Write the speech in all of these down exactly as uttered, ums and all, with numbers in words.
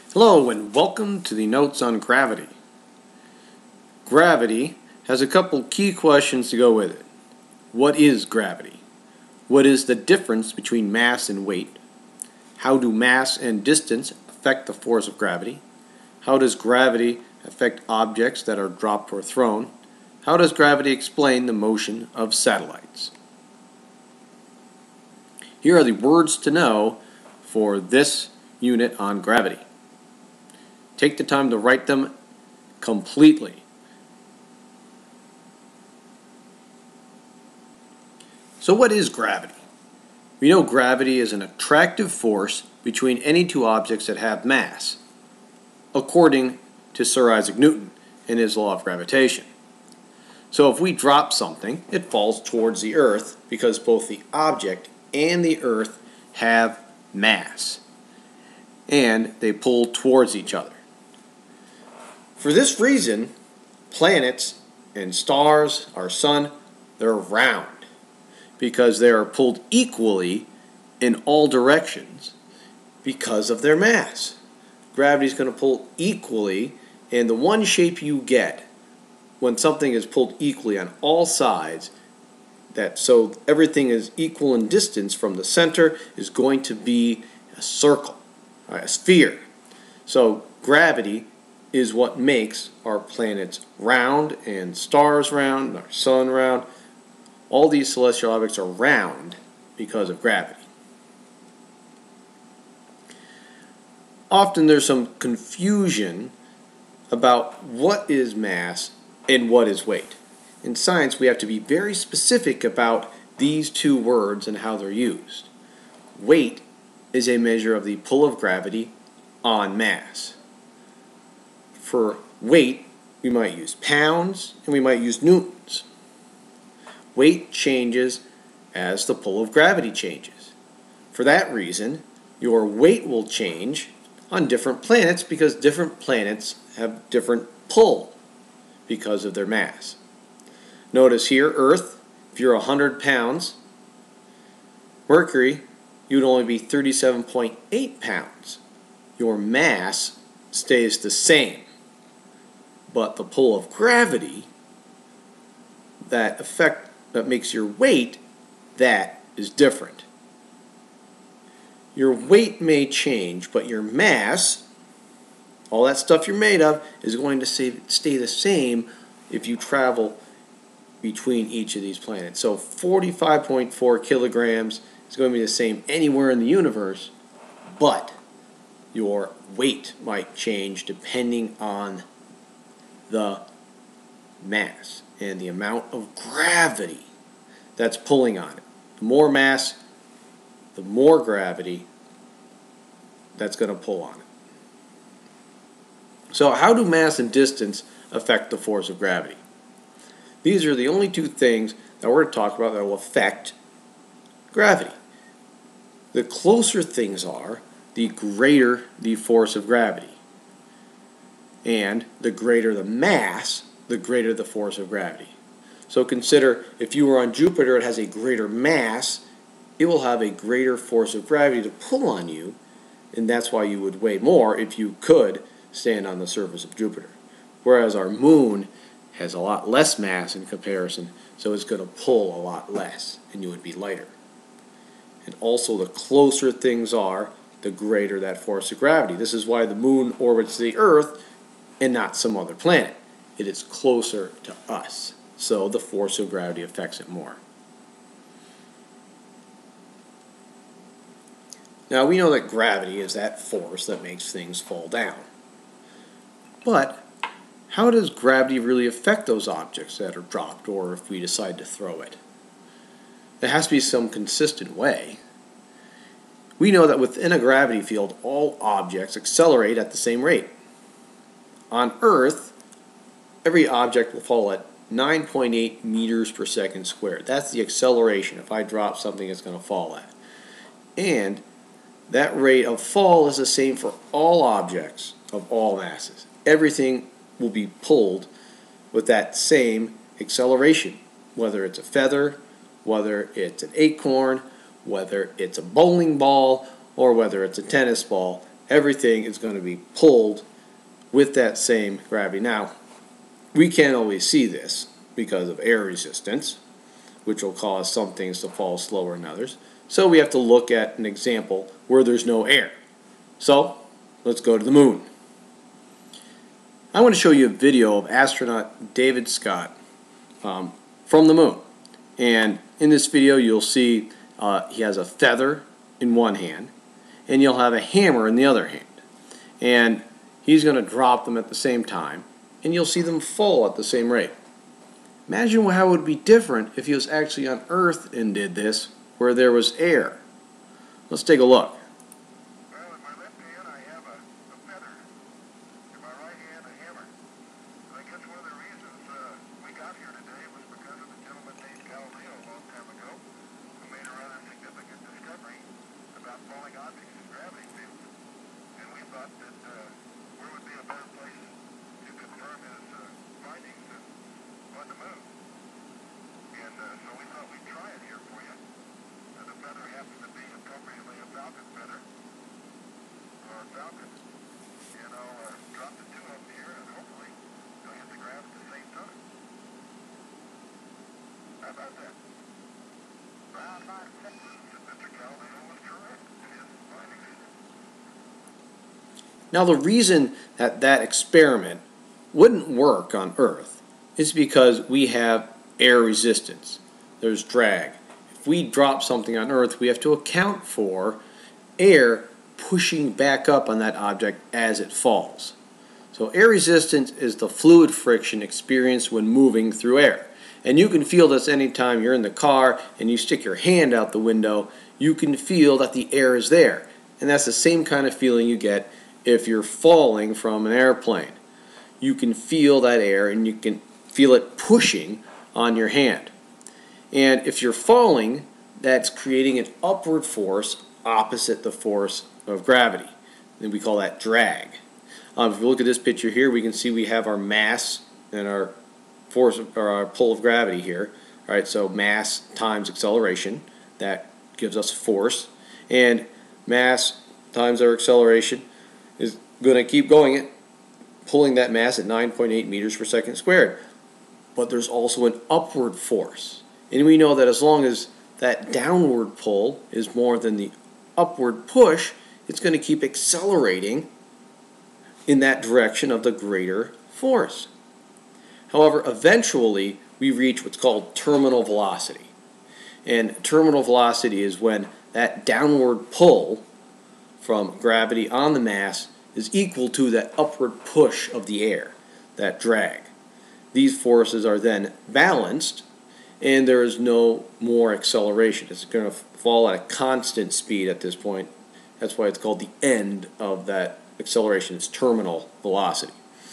Hello and welcome to the Notes on Gravity. Gravity has a couple key questions to go with it. What is gravity? What is the difference between mass and weight? How do mass and distance affect the force of gravity? How does gravity affect objects that are dropped or thrown? How does gravity explain the motion of satellites? Here are the words to know for this unit on gravity. Take the time to write them completely. So what is gravity? We know gravity is an attractive force between any two objects that have mass, according to Sir Isaac Newton in his law of gravitation. So if we drop something, it falls towards the earth because both the object and the earth have mass, and they pull towards each other. For this reason, planets and stars, our sun, they're round because they are pulled equally in all directions because of their mass. Gravity is going to pull equally, and the one shape you get when something is pulled equally on all sides, that so everything is equal in distance from the center, is going to be a circle, a sphere. So gravity is what makes our planets round and stars round, our sun round. All these celestial objects are round because of gravity. Often there's some confusion about what is mass and what is weight. In science, we have to be very specific about these two words and how they're used. Weight is a measure of the pull of gravity on mass. For weight, we might use pounds and we might use newtons. Weight changes as the pull of gravity changes. For that reason, your weight will change on different planets because different planets have different pull because of their mass. Notice here, Earth, if you're one hundred pounds, Mercury, you would only be thirty-seven point eight pounds. Your mass stays the same. But the pull of gravity, that effect that makes your weight, that is different. Your weight may change, but your mass, all that stuff you're made of, is going to stay the same if you travel between each of these planets. So forty-five point four kilograms is going to be the same anywhere in the universe, but your weight might change depending on the mass and the amount of gravity that's pulling on it. The more mass, the more gravity that's going to pull on it. So how do mass and distance affect the force of gravity? These are the only two things that we're going to talk about that will affect gravity. The closer things are, the greater the force of gravity. And the greater the mass, the greater the force of gravity. So consider if you were on Jupiter, it has a greater mass, it will have a greater force of gravity to pull on you, and that's why you would weigh more if you could stand on the surface of Jupiter. Whereas our moon has a lot less mass in comparison, so it's going to pull a lot less, and you would be lighter. And also, the closer things are, the greater that force of gravity. This is why the moon orbits the Earth and not some other planet. It is closer to us, so the force of gravity affects it more. Now we know that gravity is that force that makes things fall down. But how does gravity really affect those objects that are dropped, or if we decide to throw it? There has to be some consistent way. We know that within a gravity field, all objects accelerate at the same rate. On Earth, every object will fall at nine point eight meters per second squared. That's the acceleration. If I drop something, it's going to fall at. And that rate of fall is the same for all objects of all masses. Everything will be pulled with that same acceleration, whether it's a feather, whether it's an acorn, whether it's a bowling ball, or whether it's a tennis ball. everything is going to be pulled with that same gravity. Now, we can't always see this because of air resistance, which will cause some things to fall slower than others. So we have to look at an example where there's no air. So let's go to the moon. I want to show you a video of astronaut David Scott um, from the moon. And in this video you'll see uh, he has a feather in one hand and you'll have a hammer in the other hand. And he's going to drop them at the same time and you'll see them fall at the same rate. Imagine how it would be different if he was actually on Earth and did this where there was air. Let's take a look. Well, in my left hand I have a, a feather. In my right hand a hammer. I guess one of the reasons uh, we got here today was because of the gentleman named Galileo a long time ago who made a rather significant discovery about falling objects in gravity fields. And we thought that uh, where would be a better place to confirm his uh, findings than on the moon. And uh, so we thought we'd try it here for you. Uh, the feather happens to be appropriately a falcon feather, or a falcon. And I'll uh, drop the two of them here, and hopefully they'll hit the ground at the same time. How about that? Round by six, Mister Galileo was correct in his findings. Now the reason that that experiment wouldn't work on Earth is because we have air resistance. There's drag. If we drop something on Earth, we have to account for air pushing back up on that object as it falls. So air resistance is the fluid friction experienced when moving through air. And you can feel this anytime you're in the car and you stick your hand out the window, you can feel that the air is there. And that's the same kind of feeling you get if you're falling from an airplane. You can feel that air and you can feel it pushing on your hand. And if you're falling, that's creating an upward force opposite the force of gravity. And we call that drag. Um, if you look at this picture here, we can see we have our mass and our force or our pull of gravity here. All right, so mass times acceleration, that gives us force, and mass times our acceleration is going to keep going it, pulling that mass at nine point eight meters per second squared. But there's also an upward force. And we know that as long as that downward pull is more than the upward push, it's going to keep accelerating in that direction of the greater force. However, eventually we reach what's called terminal velocity. And terminal velocity is when that downward pull from gravity on the mass is equal to that upward push of the air, that drag. These forces are then balanced and there is no more acceleration. It's going to fall at a constant speed at this point. That's why it's called the end of that acceleration. It's terminal velocity.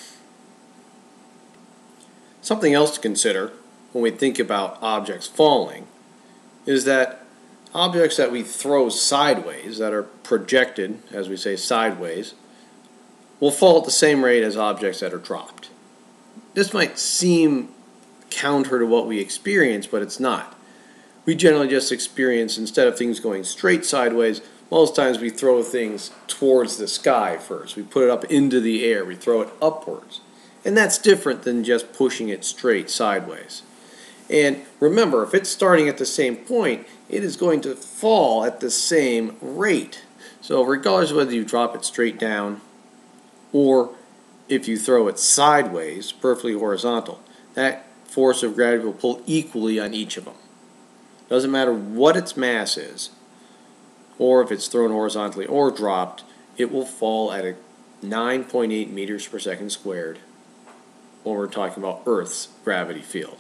Something else to consider when we think about objects falling is that objects that we throw sideways, that are projected, as we say, sideways, will fall at the same rate as objects that are dropped. This might seem counter to what we experience, but it's not. We generally just experience, instead of things going straight sideways, most times we throw things towards the sky first. We put it up into the air. We throw it upwards. And that's different than just pushing it straight sideways. And remember, if it's starting at the same point, it is going to fall at the same rate. So regardless of whether you drop it straight down or if you throw it sideways, perfectly horizontal, that force of gravity will pull equally on each of them. Doesn't matter what its mass is, or if it's thrown horizontally or dropped, it will fall at a nine point eight meters per second squared when we're talking about Earth's gravity field.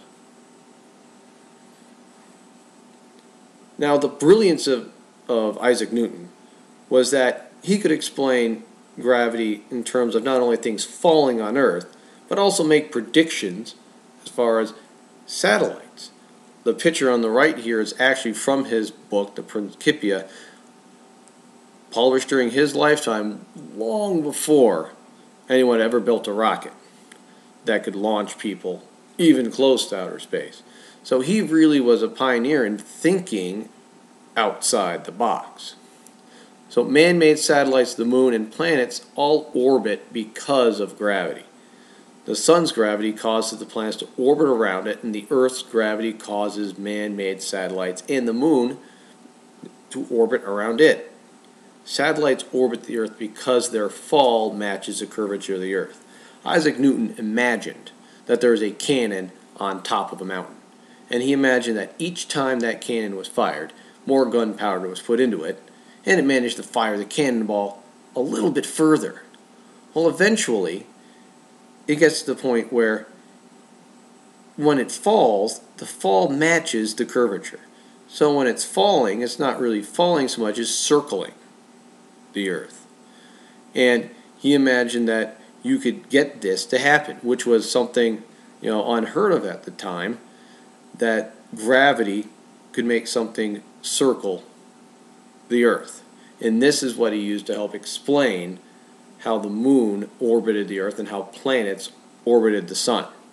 Now, the brilliance of, of Isaac Newton was that he could explain gravity in terms of not only things falling on Earth, but also make predictions as far as satellites. The picture on the right here is actually from his book, the Principia, published during his lifetime, long before anyone ever built a rocket that could launch people even close to outer space. So he really was a pioneer in thinking outside the box. So man-made satellites, the moon, and planets all orbit because of gravity. The sun's gravity causes the planets to orbit around it, and the Earth's gravity causes man-made satellites and the moon to orbit around it. Satellites orbit the Earth because their fall matches the curvature of the Earth. Isaac Newton imagined that there was a cannon on top of a mountain, and he imagined that each time that cannon was fired, more gunpowder was put into it, and it managed to fire the cannonball a little bit further. Well, eventually, it gets to the point where when it falls, the fall matches the curvature. So when it's falling, it's not really falling so much as circling the Earth. And he imagined that you could get this to happen, which was something, you know, unheard of at the time, that gravity could make something circle the Earth. And this is what he used to help explain how the moon orbited the Earth and how planets orbited the sun.